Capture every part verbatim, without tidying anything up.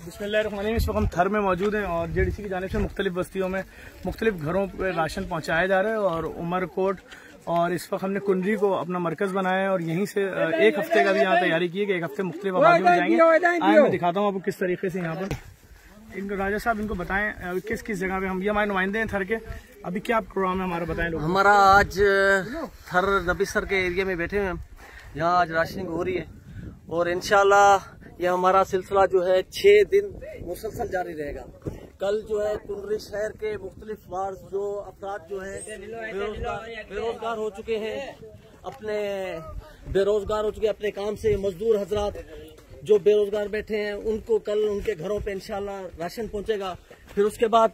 बिस्मिल्लाहिर्रहमानिर्रहीम। इस वक्त हम थर में मौजूद हैं और जेडीसी की जानिब से मुख्तलिफ बस्तियों में मुख्तलिफ घरों पर राशन पहुँचाया जा रहा है और उमरकोट और इस वक्त हमने कुंडरी को अपना मरकज़ बनाया है और यहीं से एक हफ्ते का भी यहाँ तैयारी की है कि एक हफ्ते मुख्तलिफ आबादी में जाएंगे। आए मैं दिखाता हूँ आपको किस तरीके से यहाँ पर इनको राजा साहब इनको बताएं किस किस जगह पे हम ये हमारे नुमाइंदे हैं थर के। अभी क्या प्रोग्राम है हमारा, बताएं लोग। हमारा आज थर नबीसर के एरिया में बैठे हुए हैं, यहाँ आज राशनिंग हो रही है और इंशाल्लाह यह हमारा सिलसिला जो है छह दिन मुसलसल जारी रहेगा। कल जो है कुंडरी शहर के मुख्तलिफ वार्ड जो अफराद जो है बेरोजगार बेरोजगार हो चुके हैं, अपने बेरोजगार हो चुके अपने काम से, मजदूर हजरात जो बेरोजगार बैठे हैं उनको कल उनके घरों पे इंशाल्लाह राशन पहुंचेगा। फिर उसके बाद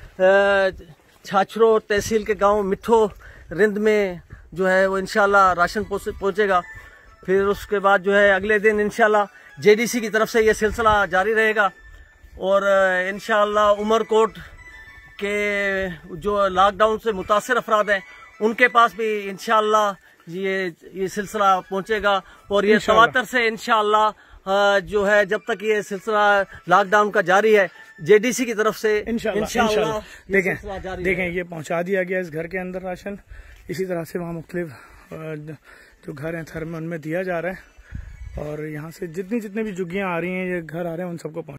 छाछरो तहसील के गांव मिठो रिंद में जो है वो इंशाल्लाह राशन पहुंचेगा। फिर उसके बाद जो है अगले दिन इंशाल्लाह जेडीसी की तरफ से ये सिलसिला जारी रहेगा और इंशाल्लाह उमरकोट के जो लॉकडाउन से मुतासिर अफराद हैं उनके पास भी इंशाल्लाह ये ये सिलसिला पहुंचेगा और ये तवातर से इंशाल्लाह जो है जब तक ये सिलसिला लॉकडाउन का जारी है जेडीसी की तरफ से इंशाल्लाह देखें देखें ये पहुंचा दिया गया इस घर के अंदर राशन। इसी तरह से वहाँ मुख्तलिफ जो घर हैं थर में उनमें दिया जा रहा है और यहाँ से जितनी जितनी भी जुग्गियाँ आ रही हैं ये घर आ रहे हैं उन सबको